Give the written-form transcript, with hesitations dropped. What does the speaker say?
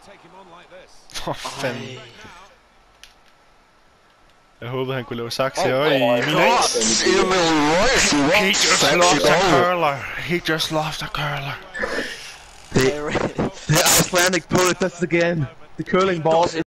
For fanden. Jeg håbede, han kunne lave saks her i min ace. He just loves a curler. He just loves a curler. The Icelandic poet does it again. The curling ball.